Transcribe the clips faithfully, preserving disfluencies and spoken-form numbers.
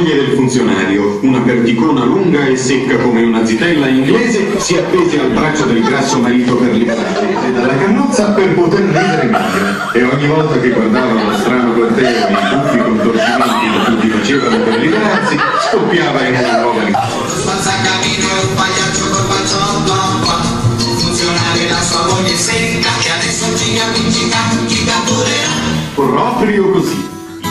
moglie del funzionario, una perticona lunga e secca come una zitella inglese, si appese al braccio del grasso marito per liberarle dalla cannozza per poter ridere meglio. E ogni volta che guardava lo strano corteo e i buffi contorcimenti che tutti facevano per liberarsi, scoppiava in una nuova risposta. Spazzacamino è un pagliaccio col baciotto, funzionario la sua moglie secca, che adesso giga, giga, giga pure. Proprio così.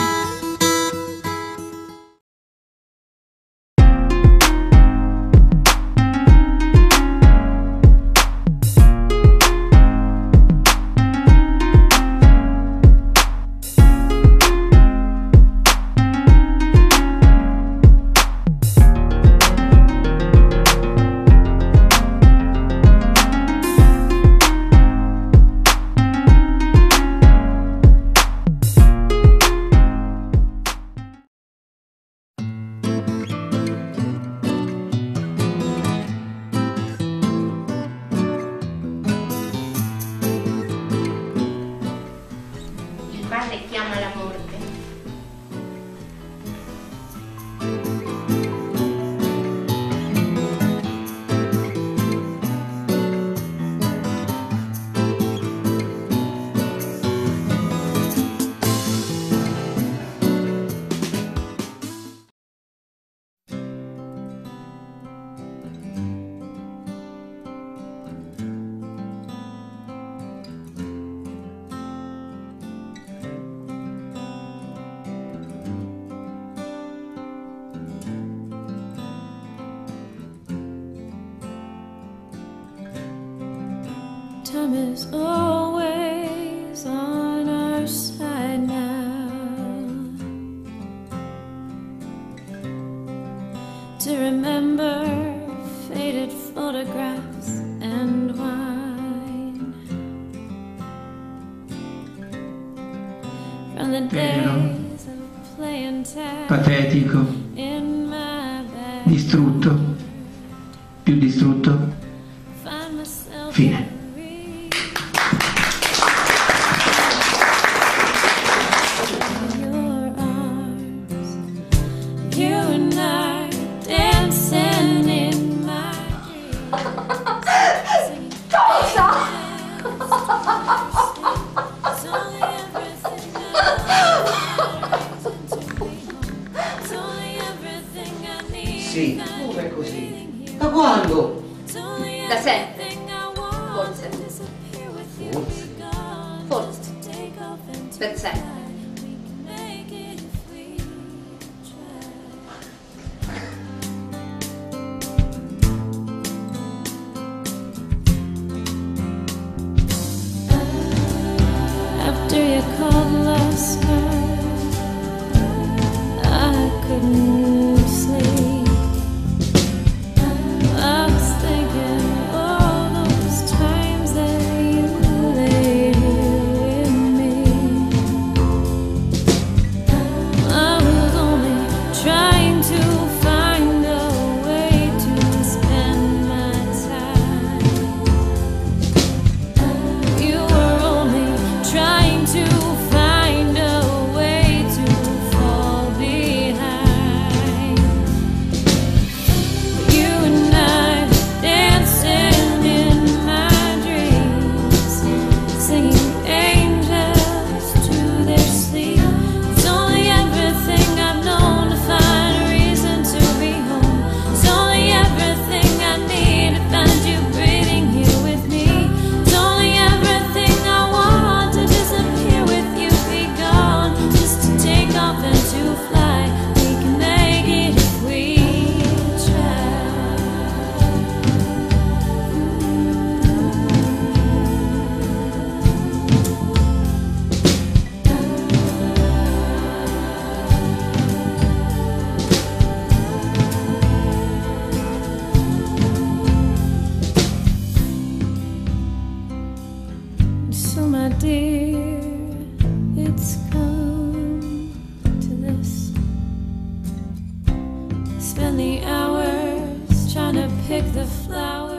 Padre chiama la morte. Time is always on our side now. To remember faded photographs and wine from the days of playing tag, patetico, in my bed, distrutto, più distrutto, find myself fine. Sì, pure così. Da quando? Da sempre. Forse. Forse. Forse. Per sempre. after you called last night. I couldn't sleep. I was thinking all those times that you laid here with me. I was only trying to find a way to spend my time. You were only trying to find a way to fall behind. You and I dancing in my dreams, singing angels to their sleep. It's only everything I've known to find a reason to be home. It's only everything I need to find you breathing here with me. It's only everything I want to disappear with you, be gone, just to take off and to fly. We can make it if we try. So my dear, it's come to this. Spend the hours trying to pick the flowers.